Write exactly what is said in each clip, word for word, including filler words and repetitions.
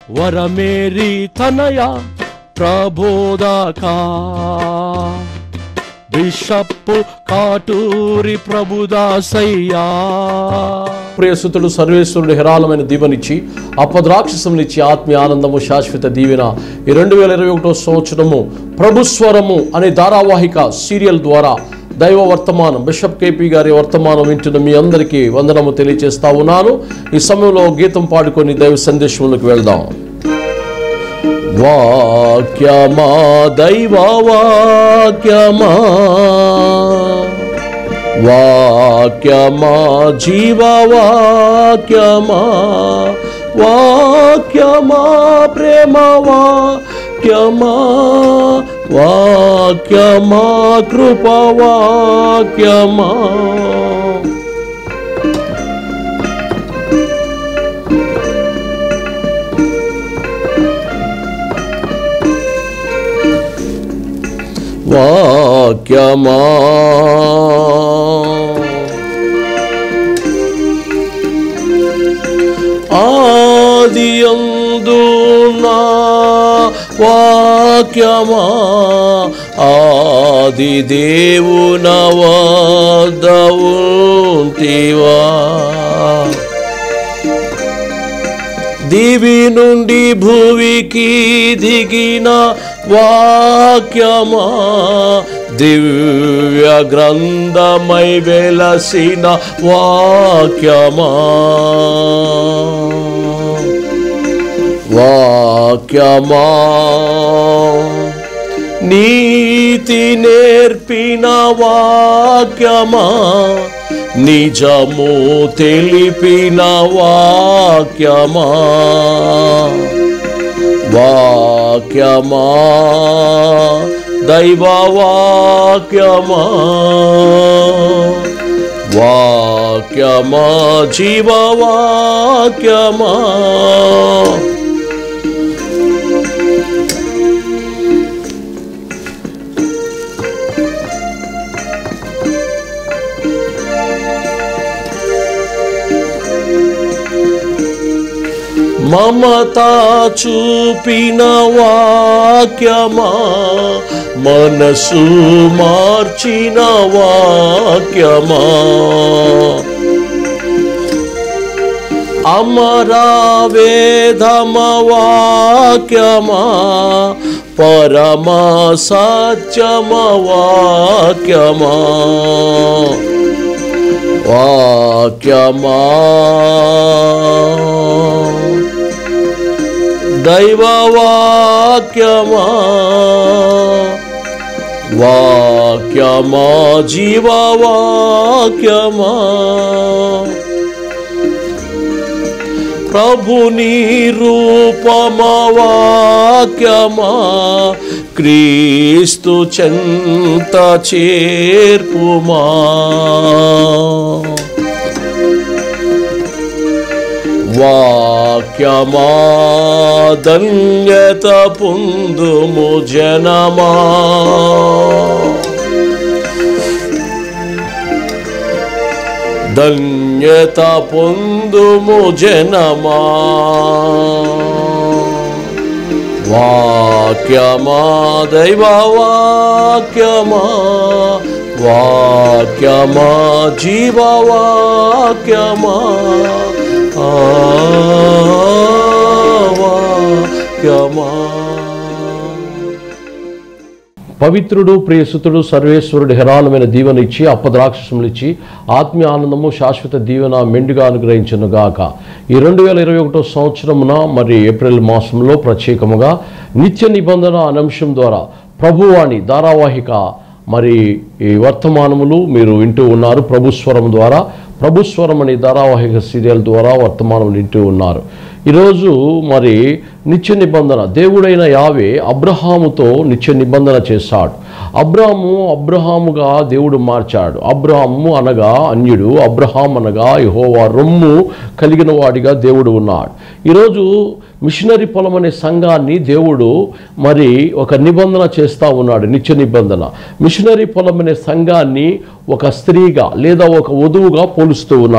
వరమేరి తనయ ప్రబోధకా bishop Katuri ప్రభుదాసయ్యా. ప్రియసుతుడు సర్వేశ్వరుడు హేరాళమైన దీవెనిచ్చి అపద్రాక్షసమునిచ్చి ఆత్మీయ ఆనందము శాశ్వత దీవెన ఈ రెండు వేల ఇరవై ఒకటో సంవత్సరము ప్రభుస్వరము అనే ధారావాహిక సీరియల్ ద్వారా దైవ వర్తమానం బిషప్ కేపీ గారి వర్తమానం వింటున్న మీ అందరికీ వందనము తెలియజేస్తా ఉన్నాను. ఈ సమయంలో గీతం పాడుకొని దైవ సందేశంలోకి వెళ్దాం. వాక్యమా దైవ వాక్యమా వాక్యమా జీవ వాక్యమా వాక్యమా ప్రేమ వాక్యమా వాక్యమా కృప వాక్యమా వాక్యమా ఆదియందు నా వాక్యమా ఆది దేవున వద్ద ఉంటివా దివి నుండి భూమికి దిగిన వాక్యమా దివ్య గ్రంథమై వెలసిన వాక్యమా వాక్యమా నీతి నేర్పిన వాక్యమా నిజము తెలిపిన వాక్యమా వాక్యమా దైవ వాక్యమా వాక్యమా జీవ వాక్యమా మమతా చూపిన వాక్యమా మనసు మార్చిన వాక్యమా అమరా వేదమ వాక్యమా పరమ సత్యమ వాక్యమా వాక్యమా దైవ వాక్యమా వాక్యమా జీవ వాక్యమా ప్రభుని రూపమ వాక్యమా క్రీస్తు చెంత చేర్పుమా వాక్యమా ధన్యత పొందుము జనమా ధన్యత పొందుము జనమా వాక్యమా దైవ వాక్యమా వాక్యమా జీవ వాక్యమా వాక్యమా. పవిత్రుడు ప్రియసుతుడు సర్వేశ్వరుడు హేరాళమైన దీవెన ఇచ్చి అప్పద్రాక్షసములు ఇచ్చి ఆత్మీయ ఆనందము శాశ్వత దీవెన మెండుగా అనుగ్రహించును గాక. ఈ రెండు వేల ఇరవై ఒకటో సంవత్సరమున మరి ఏప్రిల్ మాసంలో ప్రత్యేకముగా నిత్య నిబంధన అనే అంశం ద్వారా ప్రభువాణి ధారావాహిక మరి ఈ వర్తమానములు మీరు వింటూ ఉన్నారు. ప్రభుస్వరం ద్వారా ప్రభుస్వరం అనే ధారావాహిక సీరియల్ ద్వారా వర్తమానం వింటూ ఉన్నారు. ఈరోజు మరి నిత్య నిబంధన దేవుడైన యావే అబ్రహాముతో నిత్య నిబంధన చేశాడు. అబ్రాహాము అబ్రహాముగా దేవుడు మార్చాడు. అబ్రహాము అనగా అన్యుడు, అబ్రహాం అనగా యెహోవా రొమ్ము కలిగిన వాడిగా దేవుడు ఉన్నాడు. ఈరోజు మిషనరీ పొలం అనే సంఘాన్ని దేవుడు మరి ఒక నిబంధన చేస్తూ ఉన్నాడు, నిత్య నిబంధన. మిషనరీ పొలం అనే సంఘాన్ని ఒక స్త్రీగా లేదా ఒక వధువుగా పోలుస్తూ ఉన్నాడు.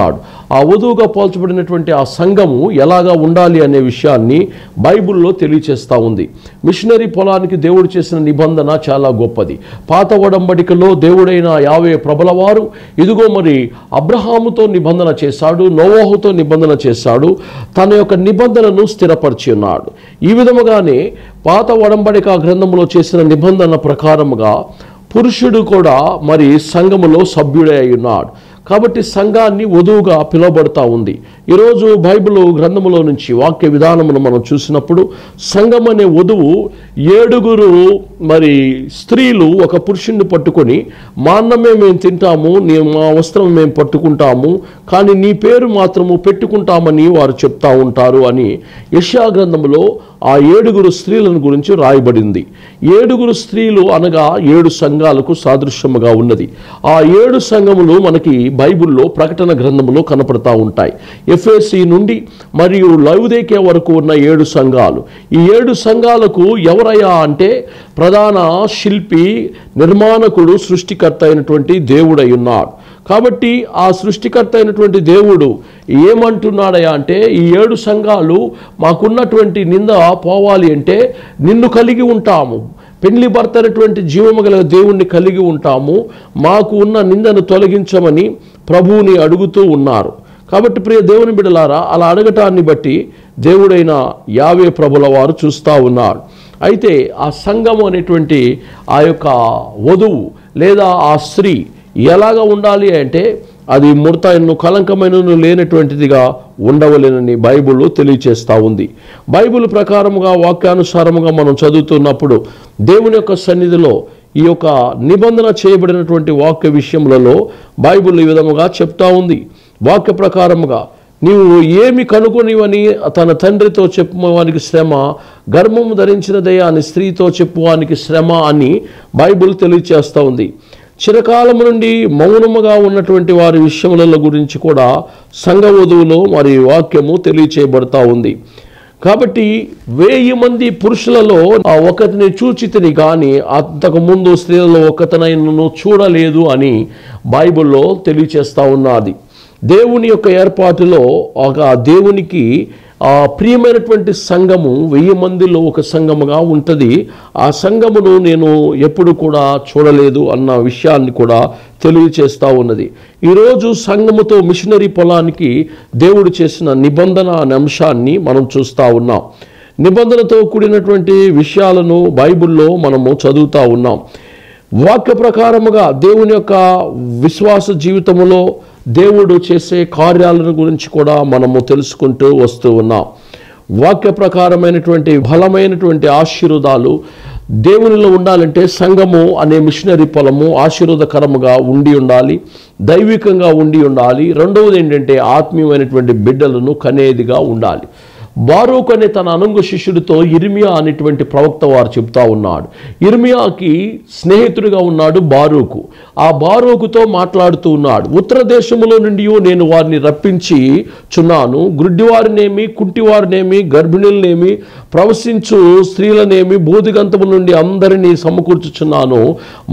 ఆ వధువుగా పోల్చబడినటువంటి ఆ సంఘము ఎలాగా ఉండాలి అనే విషయాన్ని బైబిల్లో తెలియచేస్తూ ఉంది. మిషనరీ పొలానికి దేవుడు చేసిన నిబంధన చాలా గొప్పది. పాత ఒడంబడికలో దేవుడైన యావే ప్రభులవారు ఇదిగో మరి అబ్రహాముతో నిబంధన చేశాడు, నోవహుతో నిబంధన చేశాడు, తన యొక్క నిబంధనను స్థిరపరిచి ఉన్నాడు. ఈ విధముగానే పాత ఒడంబడిక గ్రంథంలో చేసిన నిబంధన ప్రకారముగా పురుషుడు కూడా మరి సంఘములో సభ్యుడే అయి ఉన్నాడు. కాబట్టి సంఘాన్ని వధువుగా పిలువబడతా ఉంది. ఈరోజు బైబిల్ గ్రంథములో నుంచి వాక్య విధానమును మనం చూసినప్పుడు సంఘం అనే వధువు ఏడుగురు మరి స్త్రీలు ఒక పురుషుణ్ణి పట్టుకొని మా అన్నమే మేము తింటాము, నీ మా వస్త్రం మేము పట్టుకుంటాము, కానీ నీ పేరు మాత్రము పెట్టుకుంటామని వారు చెప్తా ఉంటారు అని యెషయా గ్రంథములో ఆ ఏడుగురు స్త్రీలను గురించి రాయబడింది. ఏడుగురు స్త్రీలు అనగా ఏడు సంఘాలకు సాదృశ్యముగా ఉన్నది. ఆ ఏడు సంఘములు మనకి బైబిల్లో ప్రకటన గ్రంథములో కనపడతా ఉంటాయి. ఎఫెసీ నుండి మరియు లౌదీకే వరకు ఉన్న ఏడు సంఘాలు. ఈ ఏడు సంఘాలకు ఎవరయ్యా అంటే ప్రధాన శిల్పి, నిర్మాణకుడు, సృష్టికర్త అయినటువంటి దేవుడై ఉన్నాడు. కాబట్టి ఆ సృష్టికర్త అయినటువంటి దేవుడు ఏమంటున్నాడయా అంటే ఈ ఏడు సంఘాలు మాకున్నటువంటి నింద పోవాలి అంటే నిన్ను కలిగి ఉంటాము, పెళ్లి భర్త అయినటువంటి జీవము గల దేవుణ్ణి కలిగి ఉంటాము, మాకు ఉన్న నిందను తొలగించమని ప్రభువుని అడుగుతూ ఉన్నారు. కాబట్టి ప్రియ దేవుని బిడ్డలారా, అలా అడగటాన్ని బట్టి దేవుడైన యావే ప్రభుల వారు చూస్తూ ఉన్నారు. అయితే ఆ సంఘము అనేటువంటి ఆ యొక్క వధువు లేదా ఆ స్త్రీ ఎలాగ ఉండాలి అంటే అది ముడతను కలంకమైనను లేనటువంటిదిగా ఉండవలేనని బైబిల్ తెలియచేస్తూ ఉంది. బైబిల్ ప్రకారముగా వాక్యానుసారముగా మనం చదువుతున్నప్పుడు దేవుని యొక్క సన్నిధిలో ఈ యొక్క నిబంధన చేయబడినటువంటి వాక్య విషయములలో బైబిల్ ఈ విధముగా చెప్తా ఉంది. వాక్య ప్రకారముగా నీవు ఏమి కనుగొనివని తన తండ్రితో చెప్పువానికి శ్రమ, గర్భము ధరించినదయ్యా అని స్త్రీతో చెప్పువానికి శ్రమ అని బైబిల్ తెలియచేస్తూ ఉంది. చిరకాలము నుండి మౌనముగా ఉన్నటువంటి వారి విషయముల గురించి కూడా సంఘ వధువులో మరి వాక్యము తెలియచేయబడతా ఉంది. కాబట్టి వెయ్యి మంది పురుషులలో ఆ ఒకటిని చూచితిని కానీ అంతకుముందు స్త్రీలలో ఒకతనైనను చూడలేదు అని బైబిల్లో తెలియచేస్తూ ఉన్నది. దేవుని యొక్క ఏర్పాటులో ఒక దేవునికి ఆ ప్రియమైనటువంటి సంఘము వెయ్యి మందిలో ఒక సంఘముగా ఉంటుంది. ఆ సంఘమును నేను ఎప్పుడు కూడా చూడలేదు అన్న విషయాన్ని కూడా తెలియచేస్తూ ఉన్నది. ఈరోజు సంఘముతో మిషనరీ పొలానికి దేవుడు చేసిన నిబంధన అనే అంశాన్ని మనం చూస్తూ ఉన్నాం. నిబంధనతో కూడినటువంటి విషయాలను బైబిల్లో మనము చదువుతూ ఉన్నాం. వాక్య ప్రకారముగా దేవుని యొక్క విశ్వాస జీవితములో దేవుడు చేసే కార్యాలను గురించి కూడా మనము తెలుసుకుంటూ వస్తూ ఉన్నాం. వాక్య ప్రకారమైనటువంటి బలమైనటువంటి ఆశీర్వాదాలు దేవునిలో ఉండాలంటే సంఘము అనే మిషనరీ పొలము ఆశీర్వాదకరముగా ఉండి ఉండాలి, దైవికంగా ఉండి ఉండాలి. రెండవది ఏంటంటే ఆత్మీయమైనటువంటి బిడ్డలను కనేదిగా ఉండాలి. బారూకు అనే తన అనుంగు శిష్యుడితో ఇర్మియా అనేటువంటి ప్రవక్త వారు చెప్తా ఉన్నాడు. ఇర్మియాకి స్నేహితుడిగా ఉన్నాడు బారూకు. ఆ బారూకుతో మాట్లాడుతూ ఉన్నాడు. ఉత్తర దేశములో నుండి నేను వారిని రప్పించి చున్నాను, గుడ్డివారినేమి, కుంటివారినేమి, గర్భిణులనేమి, ప్రవశించు స్త్రీలనేమి, బోధిగంతము నుండి అందరినీ సమకూర్చుచున్నాను,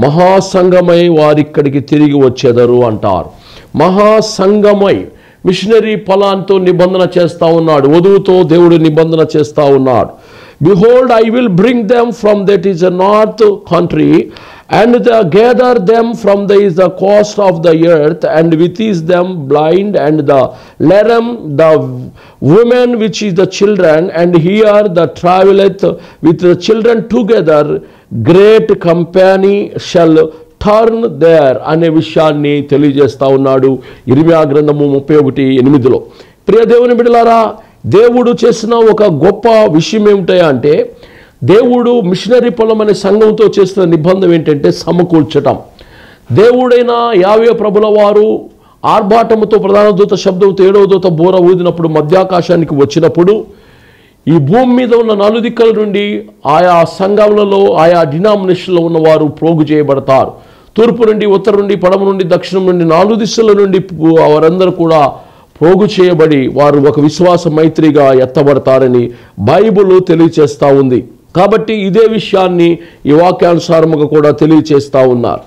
మహాసంగమై వారిక్కడికి తిరిగి వచ్చేదరు అంటారు. మహాసంగమై మిషనరీ పొలాంతో నిబంధన చేస్తూ ఉన్నాడు. వధువుతో దేవుడు నిబంధన చేస్తూ ఉన్నాడు. Behold I will bring them from that is the north country and the gather them from the is the coast of the earth, and with is them blind and the lerem the women which is the children, and here the traveleth with the children together, great company shall turn there అనే విషయాన్ని తెలియజేస్తూ ఉన్నాడు ఇర్మియా గ్రంథము ముప్పై ఒకటి ఎనిమిదిలో. ప్రియ దేవుని బిడ్డలారా, దేవుడు చేసిన ఒక గొప్ప విషయం ఏమిటా అంటే దేవుడు మిషనరీ పొలం అనే సంఘంతో చేసిన నిబంధన ఏంటంటే సమకూర్చటం. దేవుడైన యావే ప్రభుల వారు ఆర్భాటముతో ప్రధాన దూత శబ్దంతో ఏడవ దూత బోర ఊదినప్పుడు మధ్యాకాశానికి వచ్చినప్పుడు ఈ భూమి మీద ఉన్న నలుదిక్కల నుండి ఆయా సంఘములలో ఆయా డినామినేషన్లో ఉన్నవారు ప్రోగు చేయబడతారు. తూర్పు నుండి, ఉత్తర నుండి, పడమ నుండి, దక్షిణం నుండి, నాలుగు దిశల నుండి వారందరూ కూడా ప్రోగు చేయబడి వారు ఒక విశ్వాస మైత్రిగా ఎత్తబడతారని బైబిల్ తెలియచేస్తూ ఉంది. కాబట్టి ఇదే విషయాన్ని ఈ వాక్యానుసారముగా కూడా తెలియచేస్తూ ఉన్నారు.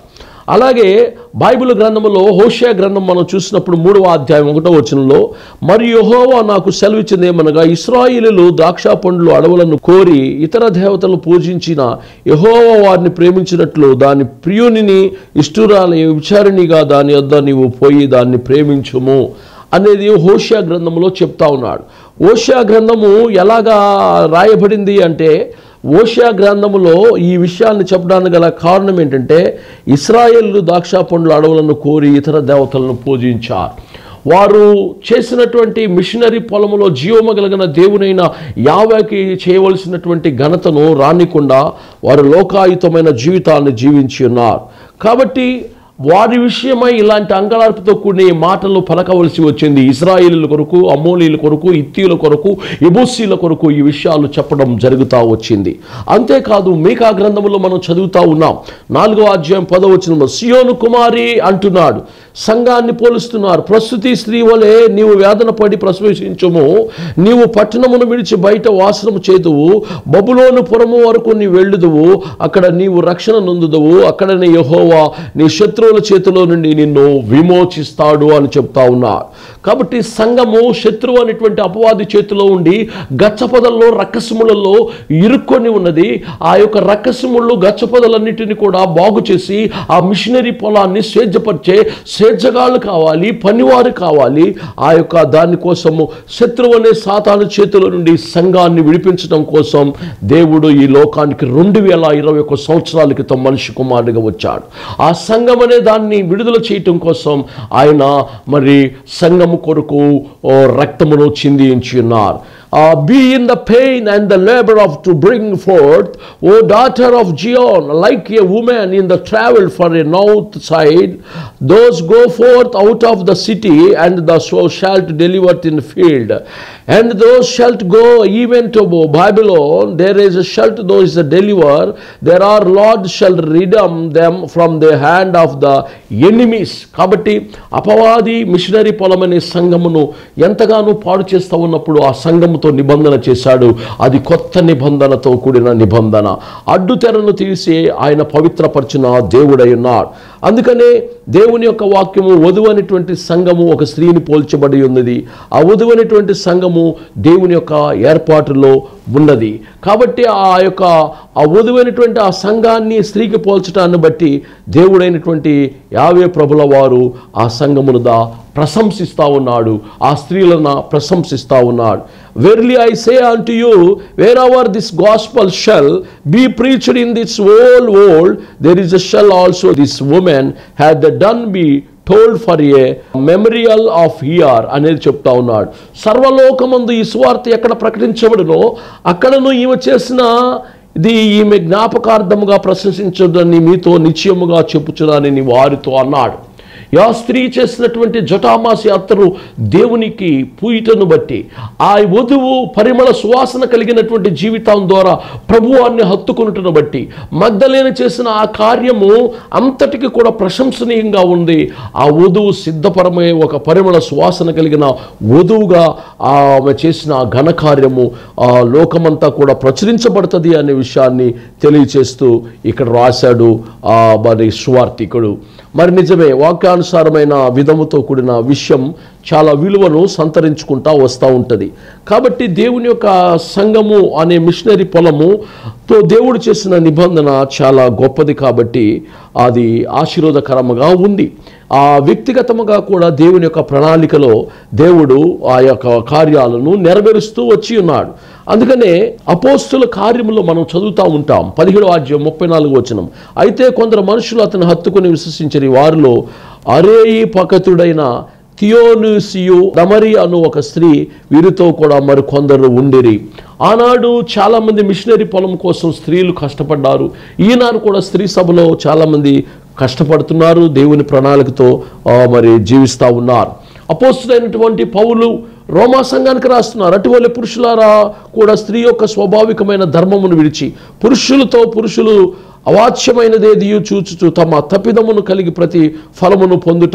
అలాగే బైబిల్ గ్రంథంలో హోషేయ గ్రంథం మనం చూసినప్పుడు మూడవ అధ్యాయం ఒకటో వచనంలో, మరియు యెహోవా నాకు సెలవిచ్చింది ఏమనగా, ఇశ్రాయేలీయులు ద్రాక్ష పండ్లు అడవులను కోరి ఇతర దేవతలను పూజించిన యెహోవా వారిని ప్రేమించినట్లు దాని ప్రియునిని ఇష్టురాలి విచారణిగా దాని వద్ద నీవు పోయి దాన్ని ప్రేమించుము అనేది హోషేయ గ్రంథంలో చెప్తా ఉన్నాడు. హోషేయ గ్రంథము ఎలాగా రాయబడింది అంటే, హోషేయ గ్రంథములో ఈ విషయాన్ని చెప్పడానికి గల కారణం ఏంటంటే, ఇశ్రాయేలు ద్రాక్ష పండ్ల అడవులను కోరి ఇతర దేవతలను పూజించారు. వారు చేసినటువంటి మిషనరీ పొలములో జీవము కలిగిన దేవునైన యావేకి చేయవలసినటువంటి ఘనతను రానికుండా వారు లోకాయుతమైన జీవితాన్ని జీవించి ఉన్నారు. కాబట్టి వారి విషయమై ఇలాంటి అంగళార్పుతో కూడిన మాటలు పలకవలసి వచ్చింది. ఇశ్రాయేలీయుల కొరకు, అమ్మోనీయుల కొరకు, హిత్తీయుల కొరకు, యెబూసీయుల కొరకు ఈ విషయాలు చెప్పడం జరుగుతూ వచ్చింది. అంతేకాదు మీకా గ్రంథంలో మనం చదువుతూ ఉన్నాం. నాలుగో అధ్యాయం పదవ వచనంలో, సియోను కుమారి అంటున్నాడు, సంఘాన్ని పోలుస్తున్నారు. ప్రస్తుతి స్త్రీ వలె నీవు వేదన పడి ప్రసవించుము, నీవు పట్టణమును విడిచి బయట వాసనము చేదువు, బబులోను పురము వరకు నీ వెళ్ళుదువు, అక్కడ నీవు రక్షణ నొందుదువు, అక్కడనే యెహోవా నీ శత్రువుల చేతిలో నుండి నిన్ను విమోచిస్తాడు అని చెప్తా ఉన్నారు. కాబట్టి సంఘము శత్రువు అనేటువంటి అపవాది చేతిలో ఉండి గచ్చపదల్లో రక్కసములలో ఇరుక్కొని ఉన్నది. ఆ యొక్క రక్కసముళ్ళు గచ్చపదలన్నిటిని కూడా బాగు చేసి ఆ మిషనరీ పొలాన్ని స్వేచ్ఛపరిచే స్వేచ్ఛగాళ్ళు కావాలి, పనివారు కావాలి. ఆ యొక్క దానికోసము శత్రువు అనే సాతాను చేతుల నుండి సంఘాన్ని విడిపించడం కోసం దేవుడు ఈ లోకానికి రెండు వేల ఇరవై ఒక్క సంవత్సరాల క్రితం మనిషి కుమారుడిగా వచ్చాడు. ఆ సంఘం అనే దాన్ని విడుదల చేయటం కోసం ఆయన మరి సంఘము కొరకు రక్తమును చిందించి ఉన్నారు. Uh, be in the pain and the labor of to bring forth, O daughter of Zion, like a woman in the travel for a north side. Those go forth out of the city, and the so shalt deliver in the field. And those shalt go even to Babylon. There is a shalt those deliver. There are Lord shall redeem them from the hand of the enemies. కాబట్టి అపవాది machinery పొలమనే సంఘమును ఎంతగానో పాడు చేస్తూ ఉన్నప్పుడు ఆ సంఘము నిబంధన చేశాడు. అది కొత్త నిబంధనతో కూడిన నిబంధన. అడ్డుతెరను తీసి ఆయన పవిత్రపరిచిన దేవుడై ఉన్నాడు. అందుకనే దేవుని యొక్క వాక్యము వధువు అనేటువంటి సంఘము ఒక స్త్రీని పోల్చబడి ఉన్నది. ఆ వధువు అనేటువంటి సంఘము దేవుని యొక్క ఏర్పాటులో ఉన్నది. కాబట్టి ఆ యొక్క ఆ వధువైనటువంటి ఆ సంఘాన్ని స్త్రీకి పోల్చడాన్ని బట్టి దేవుడైనటువంటి యావే ప్రభుల వారు ఆ సంఘమును దా ప్రశంసిస్తూ ఉన్నాడు, ఆ స్త్రీలను ప్రశంసిస్తూ ఉన్నాడు. Verily I say unto you, wherever this gospel shall be preached in this whole world, there is a shall also this woman had done be told for a memorial of here అనేది చెప్తా ఉన్నాడు. సర్వలోకమందు ఈ సువార్త ఎక్కడ ప్రకటించబడునో అక్కడను ఈమె చేసిన ఇది ఈమె జ్ఞాపకార్థముగా ప్రశంసించదని మీతో నిశ్చయముగా చెప్పుచున్నానని వారితో అన్నాడు. ఆ స్త్రీ చేసినటువంటి జటామాసి అత్తరు దేవునికి పూయిటను బట్టి, ఆ వధువు పరిమళ సువాసన కలిగినటువంటి జీవితం ద్వారా ప్రభువాన్ని హత్తుకున్నట్టును బట్టి, మగ్దలేన చేసిన ఆ కార్యము అంతటికి కూడా ప్రశంసనీయంగా ఉంది. ఆ వధువు సిద్ధపరమే ఒక పరిమళ సువాసన కలిగిన వధువుగా ఆమె చేసిన ఆ ఘనకార్యము ఆ లోకమంతా కూడా ప్రచురించబడుతుంది అనే విషయాన్ని తెలియచేస్తూ ఇక్కడ రాశాడు ఆ మరి సువార్తికుడు. మరి నిజమే, వాక్యానుసారమైన విధముతో కూడిన విషయం చాలా విలువను సంతరించుకుంటా వస్తూ ఉంటుంది. కాబట్టి దేవుని యొక్క సంఘము అనే మిషనరీ పొలముతో దేవుడు చేసిన నిబంధన చాలా గొప్పది. కాబట్టి అది ఆశీర్వాదకరముగా ఉంది. ఆ వ్యక్తిగతముగా కూడా దేవుని యొక్క ప్రణాళికలో దేవుడు ఆ యొక్క కార్యాలను నెరవేరుస్తూ వచ్చి ఉన్నాడు. అందుకనే అపోస్తుల కార్యములో మనం చదువుతూ ఉంటాం. పదిహేడో అధ్యాయం ముప్పై నాలుగు వచనం, అయితే కొందరు మనుషులు అతను హత్తుకుని విశ్వసించని వారిలో అరేయి పకతుడైన థియోనూసియు దమరి అను ఒక స్త్రీ, వీరితో కూడా మరి కొందరు ఉండిరి. ఆనాడు చాలామంది మిషనరీ పొలం కోసం స్త్రీలు కష్టపడ్డారు. ఈనాడు కూడా స్త్రీ సభలో చాలామంది కష్టపడుతున్నారు, దేవుని ప్రణాళికతో మరి జీవిస్తూ ఉన్నారు. అపోస్తులైనటువంటి పౌలు రోమా సంఘానికి రాస్తున్నారు, అటువలే పురుషులారా కూడా స్త్రీ యొక్క స్వాభావికమైన ధర్మమును విడిచి పురుషులతో పురుషులు అవాచ్యమైనదేది చూచుచు తమ తప్పిదమును కలిగి ప్రతి ఫలమును పొందుట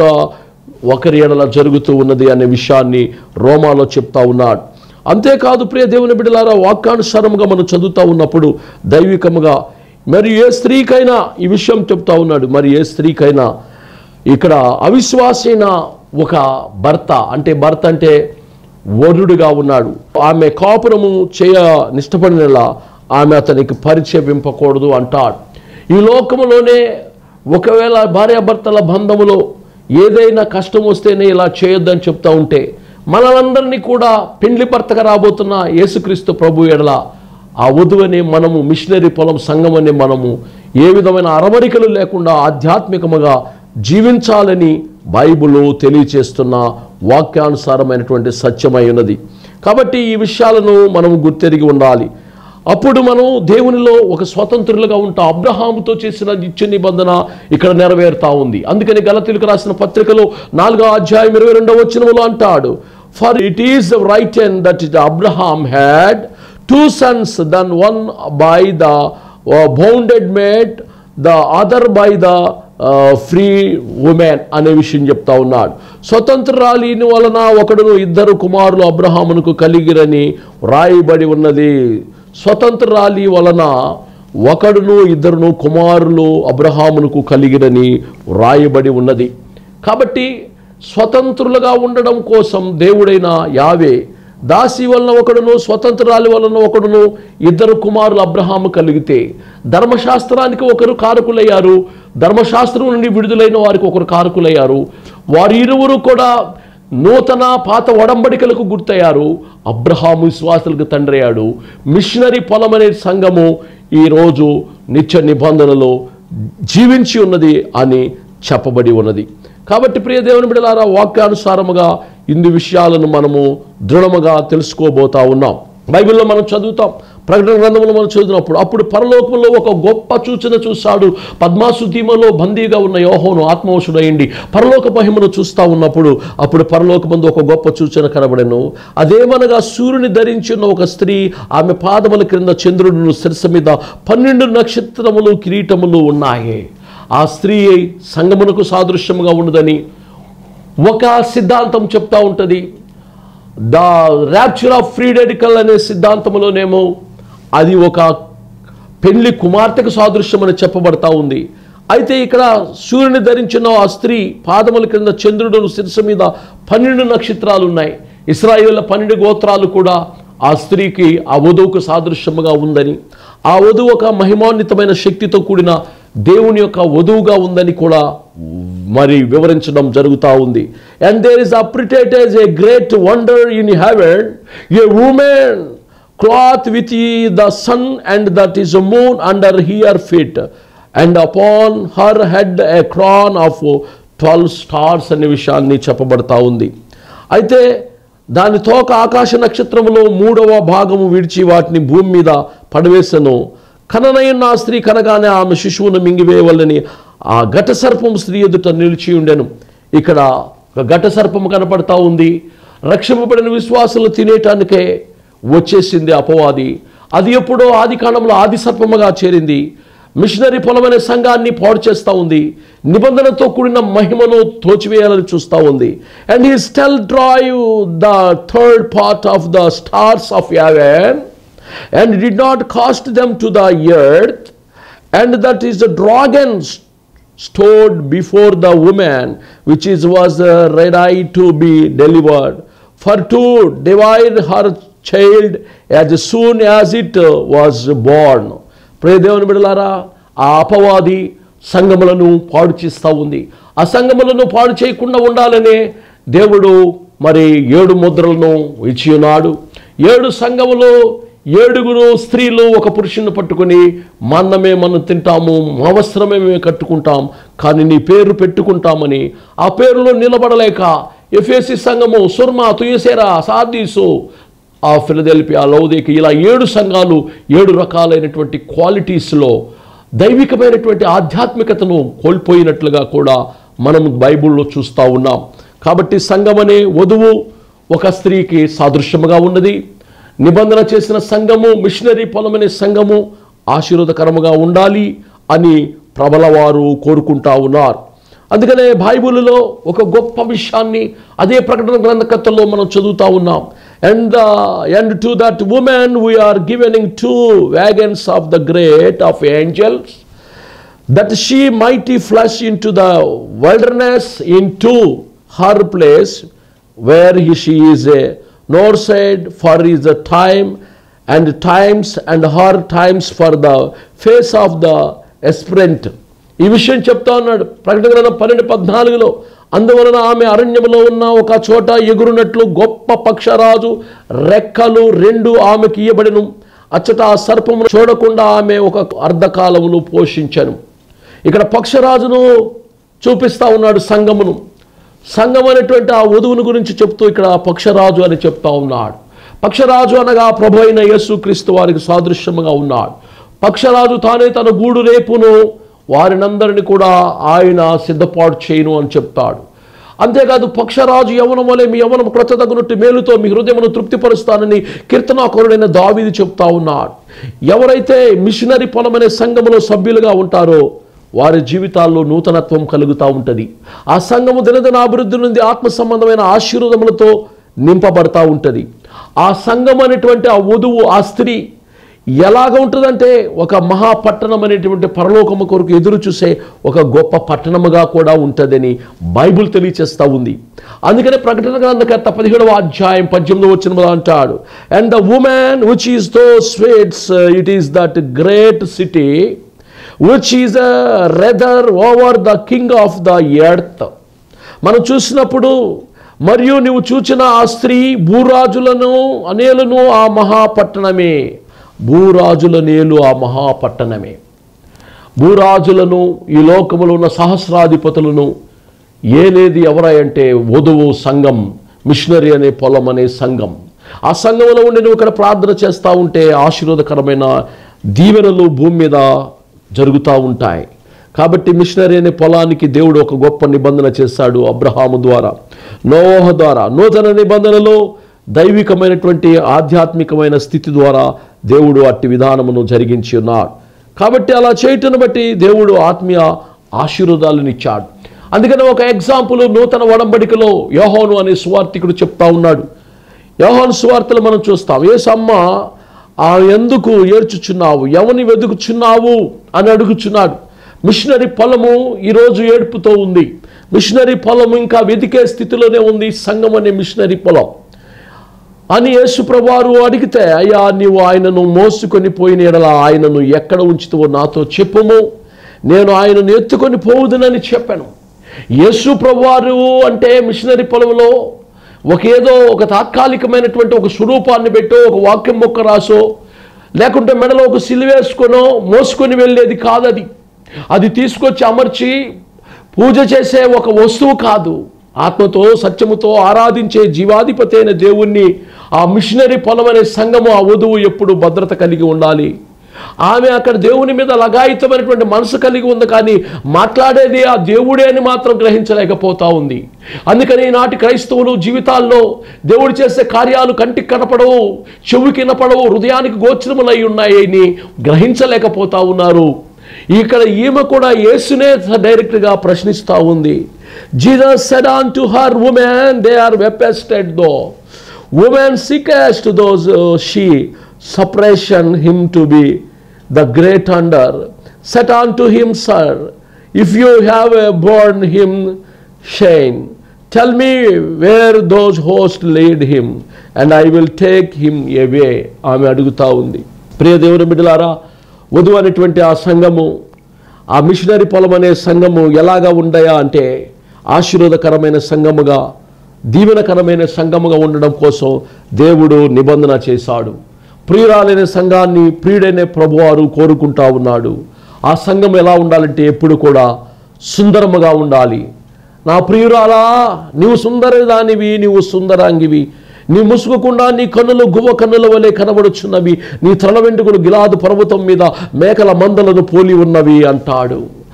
ఒకరి ఎడల జరుగుతూ ఉన్నది అనే విషయాన్ని రోమాలో చెప్తా ఉన్నాడు. అంతేకాదు ప్రియ దేవుని బిడ్డలారా, వాక్యానుసారముగా మనం చదువుతూ ఉన్నప్పుడు దైవికముగా మరి ఏ స్త్రీకైనా ఈ విషయం చెప్తా ఉన్నాడు. మరి ఏ స్త్రీకైనా ఇక్కడ అవిశ్వాసైన ఒక భర్త, అంటే భర్త అంటే వరుడుగా ఉన్నాడు, ఆమె కాపురము చేయ నిష్టపడినలా ఆమె అతనికి పరిచయింపకూడదు అంటాడు. ఈ లోకములోనే ఒకవేళ భార్యాభర్తల బంధములో ఏదైనా కష్టం వస్తేనే ఇలా చేయొద్దని చెప్తా ఉంటే, మనలందరినీ కూడా పెండ్లి భర్తగా రాబోతున్న యేసుక్రీస్తు ప్రభు ఎడల ఆ వధువని మనము మిషనరీ పొలం సంఘం అనే మనము ఏ విధమైన అరమరికలు లేకుండా ఆధ్యాత్మికముగా జీవించాలని బైబిల్ తెలియచేస్తున్న వాక్యానుసారమైనటువంటి సత్యమై ఉన్నది. కాబట్టి ఈ విషయాలను మనము గుర్తెరిగి ఉండాలి. అప్పుడు మనం దేవునిలో ఒక స్వతంత్రులుగా ఉంటాం. అబ్రహాముతో చేసిన నిత్య నిబంధన ఇక్కడ నెరవేరుతా ఉంది. అందుకని గలతీయులకు రాసిన పత్రికలో నాలుగో అధ్యాయం ఇరవై రెండవ వచనములో అంటాడు, for it is written that it Abraham had two sons, then one by the bounded maid, the other by the free woman అనే విషయం చెప్తా ఉన్నాడు. స్వతంత్రాలీని వలన ఒకడును ఇద్దరు కుమారులు అబ్రహామునకు కలిగిరని రాయబడి ఉన్నది. స్వతంత్రాలి వలన ఒకడును ఇద్దరును కుమారులు అబ్రహామునకు కలిగిరని రాయబడి ఉన్నది. కాబట్టి స్వతంత్రులుగా ఉండడం కోసం దేవుడైన యావే దాసి వలన ఒకడును స్వతంత్రాలి వలన ఒకడును ఇద్దరు కుమారులు అబ్రహాము కలిగితే ధర్మశాస్త్రానికి ఒకరు కారకులయ్యారు, ధర్మశాస్త్రం నుండి విడుదలైన వారికి ఒకరు కారకులయ్యారు. వారి ఇరువురు కూడా నూతన పాత ఒడంబడికలకు గుర్తయ్యారు. అబ్రహాము విశ్వాసులకు తండ్రి అయ్యాడు. మిషనరీ పొలం అనే సంఘము ఈరోజు నిత్య నిబంధనలో జీవించి ఉన్నది అని చెప్పబడి ఉన్నది. కాబట్టి ప్రియ దేవుని బిడ్డలారా, వాక్యానుసారముగా ఇన్ని విషయాలను మనము దృఢముగా తెలుసుకోబోతా ఉన్నాం. బైబిల్లో మనం చదువుతాం, ప్రకటన గ్రంథంలో మనం చదువుతున్నప్పుడు అప్పుడు పరలోకంలో ఒక గొప్ప సూచన చూశాడు. పద్మాసుధీమలో బందీగా ఉన్న యోహోను ఆత్మవశుడైండి పరలోక మహిమను చూస్తూ ఉన్నప్పుడు అప్పుడు పరలోకమందు ఒక గొప్ప సూచన కనబడెను. అదేమనగా సూర్యుని ధరించిన ఒక స్త్రీ, ఆమె పాదముల క్రింద చంద్రుడును, శిరస్సు మీద పన్నెండు నక్షత్రములు కిరీటములు ఉన్నాయి. ఆ స్త్రీ సంగమునకు సాదృశ్యముగా ఉన్నదని ఒక సిద్ధాంతం చెప్తా ఉంటుంది. The rapture of free radical అనే సిద్ధాంతంలోనేమో అది ఒక పెళ్లి కుమార్తెకు సాదృశ్యం అని చెప్పబడతా ఉంది. అయితే ఇక్కడ సూర్యుని ధరించిన ఆ స్త్రీ పాదముల క్రింద చంద్రుడు, శిరస్సు మీద పన్నెండు నక్షత్రాలు ఉన్నాయి. ఇశ్రాయేళ్ల పన్నెండు గోత్రాలు కూడా ఆ స్త్రీకి, ఆ వధువుకు సాదృశ్యముగా ఉందని, ఆ వధువు ఒక మహిమాన్వితమైన శక్తితో కూడిన దేవుని యొక్క వధువుగా ఉందని కూడా మరి వివరించడం జరుగుతూ ఉంది. And there is appeared as a great wonder in heaven, a woman cloth with the sun and that is moon under here feet and upon her head a crown of twelve stars అనే విషయాన్ని చెప్పబడతా ఉంది. అయితే దాని తోక ఆకాశ నక్షత్రములో మూడవ భాగము విడిచి వాటిని భూమి మీద పడవేసను. కననైన ఆ స్త్రీ కనగానే ఆమె శిశువును మింగివేయవలని ఆ ఘట సర్పం స్త్రీ ఎదుట నిలిచి ఉండెను. ఇక్కడ ఒక ఘట సర్పము కనపడతా ఉంది. రక్షింపబడిన విశ్వాసులు తినేటానికే వచ్చేసింది అపవాది. అది ఎప్పుడో ఆది కాలంలో ఆది సర్పముగా చేరింది. మిషనరీ పొలమనే సంఘాన్ని పాడు చేస్తూ ఉంది. నిబంధనతో కూడిన మహిమను తోచివేయాలని చూస్తూ ఉంది. And he still drive the third part of the stars of heaven and did not cast them to the earth, and that is the dragon stood before the woman which is was uh, ready to be delivered, for to divide her child as soon as it uh, was born. ప్రియ దేవుని బిడ్డలారా, ఆ అపవాది సంఘములను పాడు చేస్తూ ఉంది. ఆ సంఘములను పాడు చేయకుండా ఉండాలనే దేవుడు మరి ఏడు ముద్రలను ఇచ్చి ఉన్నాడు. ఏడు సంఘములు ఏడుగురు స్త్రీలు ఒక పురుషుని పట్టుకుని, మన్నమే మనం తింటాము, మా వస్త్రమే మేము కట్టుకుంటాం, కానీ నీ పేరు పెట్టుకుంటామని ఆ పేరులో నిలబడలేక ఎఫెసీ సంఘము, సుర్మా, తుయసేరా, సార్దీసు, ఆ ఫిలదెల్ఫియా, లౌదీకి, ఇలా ఏడు సంఘాలు ఏడు రకాలైనటువంటి క్వాలిటీస్లో దైవికమైనటువంటి ఆధ్యాత్మికతను కోల్పోయినట్లుగా కూడా మనం బైబిల్లో చూస్తూ ఉన్నాం. కాబట్టి సంఘం అనే వధువు ఒక స్త్రీకి సాదృశ్యముగా ఉన్నది. నిబంధన చేసిన సంఘము, మిషనరీ పొలమనే సంఘము ఆశీర్వాదకరముగా ఉండాలి అని ప్రబలవారు కోరుకుంటా ఉన్నారు. అందుకనే బైబిలులో ఒక గొప్ప విషయాన్ని అదే ప్రకటన గ్రంథకర్తలో మనం చదువుతూ ఉన్నాం. And, uh, and to that woman we are giving two wagons of the great of angels, that she might flush into the wilderness into her place where he, she is a nor said for is the time and times and her times for the face of the aspirant. ఈ విషయం చెప్తా ఉన్నాడు ప్రకటన గ్రంథం పన్నెండు పద్నాలుగులో. అందువలన ఆమె అరణ్యములో ఉన్న ఒక చోట ఎగురునట్లు గొప్ప పక్షరాజు రెక్కలు రెండు ఆమెకి ఇయ్యబడిను. అచ్చట ఆ సర్పమును చూడకుండా ఆమె ఒక అర్ధకాలమును పోషించను. ఇక్కడ పక్షరాజును చూపిస్తా ఉన్నాడు సంగమును. సంఘం అనేటువంటి ఆ వధువుని గురించి చెప్తూ ఇక్కడ పక్షరాజు అని చెప్తా ఉన్నాడు. పక్షరాజు అనగా ప్రభు అయిన యేసుక్రీస్తు వారికి సాదృశ్యముగా ఉన్నాడు. పక్షరాజు తానే తన గూడు రేపును వారినందరిని కూడా ఆయన సిద్ధపాటు చేయను అని చెప్తాడు. అంతేకాదు పక్షరాజు యవనం వలె మీ యవనం క్రొత్తదగునట్టు మేలుతో మీ హృదయమును తృప్తిపరుస్తానని కీర్తనాకారుడైన దావీదు చెప్తా ఉన్నాడు. ఎవరైతే మిషనరీ పొలం అనే సంఘములో సభ్యులుగా ఉంటారో వారి జీవితాల్లో నూతనత్వం కలుగుతూ ఉంటుంది. ఆ సంఘము దినదిన అభివృద్ధి నుండి ఆత్మ సంబంధమైన ఆశీర్వాదములతో నింపబడతా ఉంటుంది. ఆ సంఘం అనేటువంటి ఆ వధువు ఆ స్త్రీ ఎలాగ ఉంటుందంటే ఒక మహాపట్టణం అనేటువంటి పరలోకము కొరకు ఎదురు చూసే ఒక గొప్ప పట్టణముగా కూడా ఉంటుందని బైబిల్ తెలియచేస్తూ ఉంది. అందుకనే ప్రకటన గ్రంథకర్త పదిహేడవ అధ్యాయం పద్దెనిమిదవ వచనములో అంటాడు, and the woman which is thou sweets it is that great city which is a rather over the king of the earth. మనం చూసినప్పుడు మరియు నువ్వు చూచిన ఆ స్త్రీ భూరాజులను అనేలను ఆ మహాపట్టణమే. భూరాజుల నేలు ఆ మహాపట్టణమే. భూరాజులను ఈ లోకములో ఉన్న సహస్రాధిపతులను ఏలేది ఎవరంటే వధువు సంఘం, మిషనరీ అనే పొలం అనే సంఘం. ఆ సంఘంలో ఉండి నువ్వు ఇక్కడ ప్రార్థన చేస్తూ ఉంటే ఆశీర్వాదకరమైన దీవెనలు భూమి మీద జరుగుతూ ఉంటాయి. కాబట్టి మిషనరీ అనే పొలానికి దేవుడు ఒక గొప్ప నిబంధన చేశాడు అబ్రహాము ద్వారా, నోవహు ద్వారా. నూతన నిబంధనలో దైవికమైనటువంటి ఆధ్యాత్మికమైన స్థితి ద్వారా దేవుడు అట్టి విధానమును జరిగించి ఉన్నాడు. కాబట్టి అలా చేయటను బట్టి దేవుడు ఆత్మీయ ఆశీర్వాదాలను ఇచ్చాడు. అందుకని ఒక ఎగ్జాంపుల్ నూతన ఒడంబడికలో యోహాను అనే సువార్తికుడు చెప్తా ఉన్నాడు. యోహాను సువార్తలు మనం చూస్తాం. యేసమ్మ ఆ ఎందుకు ఏడ్చుచున్నావు, ఎవని వెతుకుచున్నావు అని అడుగుచున్నాడు. మిషనరీ పొలము ఈరోజు ఏడుపుతో ఉంది. మిషనరీ పొలము ఇంకా వెతికే స్థితిలోనే ఉంది సంఘం అనే మిషనరీ పొలం అని యేసు ప్రభువారు అడిగితే, అయ్యా నీవు ఆయనను మోసుకొని పోయిన ఎడల ఆయనను ఎక్కడ ఉంచుతావో నాతో చెప్పుము, నేను ఆయనను ఎత్తుకొని పోవుదునని చెప్పాను. యేసు ప్రభువారు అంటే మిషనరీ పొలంలో ఒక ఏదో ఒక తాత్కాలికమైనటువంటి ఒక స్వరూపాన్ని పెట్టో ఒక వాక్యం మొక్క రాసో లేకుంటే మెడలో ఒక సిలువేసుకొనో మోసుకొని వెళ్ళేది కాదు. అది అది తీసుకొచ్చి అమర్చి పూజ చేసే ఒక వస్తువు కాదు. ఆత్మతో సత్యముతో ఆరాధించే జీవాధిపతి అయిన దేవుణ్ణి ఆ మిషనరీ పొలం అనే సంఘము ఆ వధువు ఎప్పుడు భద్రత కలిగి ఉండాలి. ఆమె అక్కడ దేవుని మీద లగాయితమైనటువంటి మనసు కలిగి ఉంది, కానీ మాట్లాడేది ఆ దేవుడే అని మాత్రం గ్రహించలేకపోతా ఉంది. అందుకని ఈనాటి క్రైస్తవులు జీవితాల్లో దేవుడు చేసే కార్యాలు కంటికి కనపడవు, చెవికి వినపడవు, హృదయానికి గోచరములై ఉన్నాయని గ్రహించలేకపోతా ఉన్నారు. ఇక్కడ ఈమె కూడా యేసునే డైరెక్ట్గా ప్రశ్నిస్తూ ఉంది. Jesus said unto her, woman, they are vested though. Woman seekest those uh, she suppression him to be the great under. Said unto him, sir, if you have uh, borne him shame, tell me where those hosts lead him, and I will take him away. ఆమె అడుగుతా ఉంది. ప్రియ దేవుని బిడ్డలారా, వధువు అనేటువంటి ఆ సంఘము, ఆ మిషనరీ పొలం అనే సంఘము ఎలాగా ఉండయా అంటే ఆశీర్వాదకరమైన సంఘముగా, దీవెనకరమైన సంఘముగా ఉండడం కోసం దేవుడు నిబంధన చేశాడు. ప్రియురాలైన సంఘాన్ని ప్రియుడైన ప్రభువారు కోరుకుంటా ఉన్నాడు. ఆ సంఘం ఎలా ఉండాలంటే ఎప్పుడు కూడా సుందరముగా ఉండాలి. నా ప్రియురాలా, నీవు సుందరదానివి, నీవు సుందరాంగివి, నీ ముసుగుకుండా నీ కన్నులు గువ్వ కన్నుల వలె కనబడుచున్నవి, నీ తల వెంట్రుకలు గిలాదు పర్వతం మీద మేకల మందలను పోలి ఉన్నవి అంటాడు.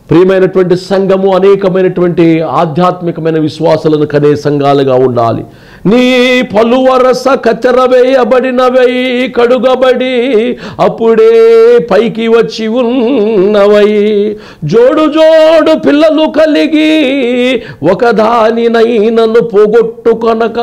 ప్రియమైనటువంటి సంఘము అనేకమైనటువంటి ఆధ్యాత్మికమైన విశ్వాసాలను కనే సంఘాలుగా ఉండాలి. నీ పలువరస కచ్చరవేయబడినవై కడుగబడి అప్పుడే పైకి వచ్చి ఉన్నవై, జోడు జోడు పిల్లలు కలిగి ఒకదానినైనను పోగొట్టుకొనక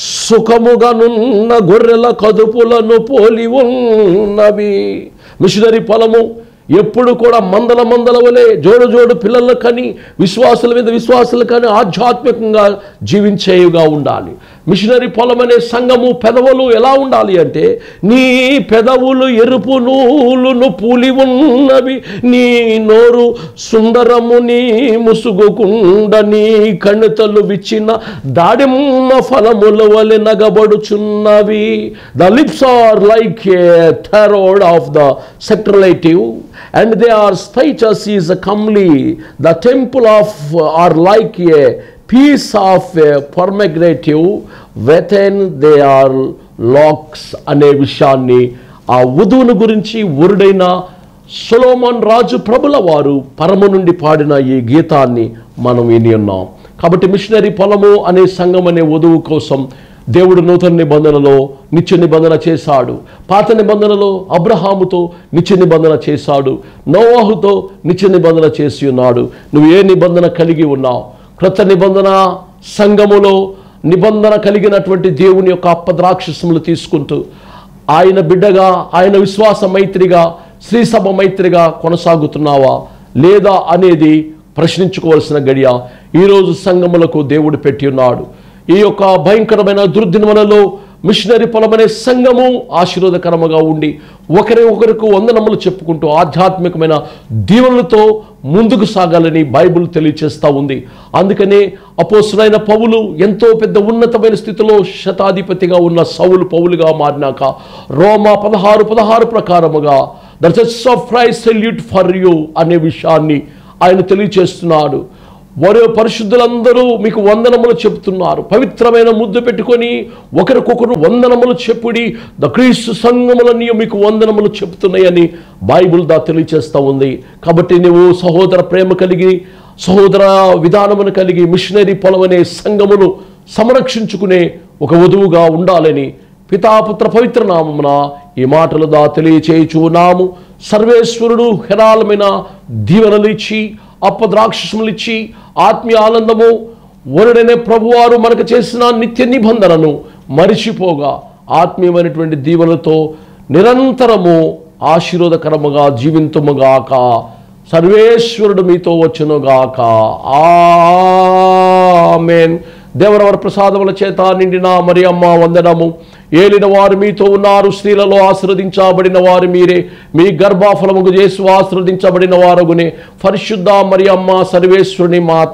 సుఖముగానున్న గొర్రెల కదుపులను పోలి ఉన్నవి. మిషనరీ పొలము ఎప్పుడు కూడా మందల మందల వలె జోడు జోడు పిల్లలు కానీ విశ్వాసుల మీద విశ్వాసులు కానీ ఆధ్యాత్మికంగా జీవించేవిగా ఉండాలి. మిషనరీ పొలం అనే సంఘము పెదవులు ఎలా ఉండాలి అంటే, నీ పెదవులు ఎరుపు నూలును పూలి ఉన్నవి, నీ నోరు సుందరము, నీ ముసుగుకుండ, నీ కణితలు విచ్చిన దాడిమ్మ ఫలముల వలె నగబడుచున్నవి. The lips are like a thyroid of the secretive and they are status is a comely. The temple of uh, are like a piece of a pomegranate within they are locks అనే విషయాన్ని ఆ వధువును గురించి వరుడైన సొలొమోన్ రాజు ప్రభుల వారు పరమ నుండి పాడిన ఈ గీతాన్ని మనం విని ఉన్నాం. కాబట్టి మిషనరీ పొలము అనే సంఘం అనే వధువు కోసం దేవుడు నూతన నిబంధనలో నిత్య నిబంధన చేశాడు. పాత నిబంధనలో అబ్రహాముతో నిత్య నిబంధన చేశాడు, నోవాహుతో నిత్య నిబంధన చేసి ఉన్నాడు. నువ్వు ఏ నిబంధన కలిగి ఉన్నావు? క్రొత్త నిబంధన సంఘములో నిబంధన కలిగినటువంటి దేవుని యొక్క అప్పద్రాక్షసములు తీసుకుంటూ ఆయన బిడ్డగా, ఆయన విశ్వాస మైత్రిగా, శ్రీసభ మైత్రిగా కొనసాగుతున్నావా లేదా అనేది ప్రశ్నించుకోవాల్సిన గడియ ఈరోజు సంఘములకు దేవుడు పెట్టి ఉన్నాడు. ఈ యొక్క భయంకరమైన దుర్దినములలో మిషనరీ పొలమనే సంఘము ఆశీర్వాదకరముగా ఉండి ఒకరి ఒకరికి వందనములు చెప్పుకుంటూ ఆధ్యాత్మికమైన దీవెనలతో ముందుకు సాగాలని బైబిల్ తెలియచేస్తూ ఉంది. అందుకనే అపోస్తలుడైన పౌలు ఎంతో పెద్ద ఉన్నతమైన స్థితిలో శతాధిపతిగా ఉన్న సౌలు పౌలుగా మారినాక రోమా పదహారు పదహారు ప్రకారముగా the church of Christ salute for you అనే విషయాన్ని ఆయన తెలియచేస్తున్నాడు. వారు పరిశుద్ధులందరూ మీకు వందనములు చెప్తున్నారు. పవిత్రమైన ముద్దు పెట్టుకొని ఒకరికొకరు వందనములు చెప్పుడి, ద క్రీస్తు సంఘములన్నీ మీకు వందనములు చెప్తున్నాయని బైబిల్ దా తెలియచేస్తూ ఉంది. కాబట్టి నువ్వు సహోదర ప్రేమ కలిగి, సహోదర విధానమును కలిగి మిషనరీ పొలమనే సంఘమును సంరక్షించుకునే ఒక వధువుగా ఉండాలని పితాపుత్ర పవిత్ర నామమున ఈ మాటలు దా తెలియచేయుచున్నాము. సర్వేశ్వరుడు హెరాళమైన దీవెనలు ఇచ్చి, అప్పద్రాక్షసములు ఇచ్చి, ఆత్మీయ ఆనందము వరుడనే ప్రభువారు మనకు చేసిన నిత్య నిబంధనను మరిచిపోగా ఆత్మీయమైనటువంటి దీవెనలతో నిరంతరము ఆశీర్వాదకరముగా జీవింతుముగాక. సర్వేశ్వరుడు మీతో వచ్చునుగాక. ఆమేన్. దేవరవర ప్రసాదముల చేత నిండిన మరియమ్మ వందనము. ఏలిన వారు మీతో ఉన్నారు, స్త్రీలలో ఆశీర్వదించబడిన వారు మీరే, మీ గర్భఫలముకు చేసి ఆశీర్వదించబడిన వారగునే. పరిశుద్ధ మరియమ్మ సర్వేశ్వరుని మాత.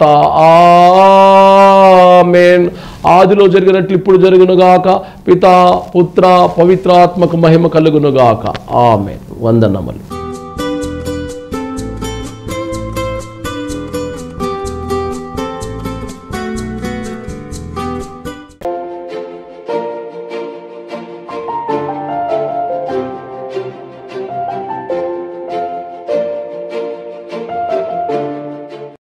ఆమేన్. ఆదిలో జరిగినట్లు ఇప్పుడు జరుగునుగాక. పితా పుత్ర పవిత్రాత్మకు మహిమ కలుగునుగాక. ఆమేన్. వందనములు.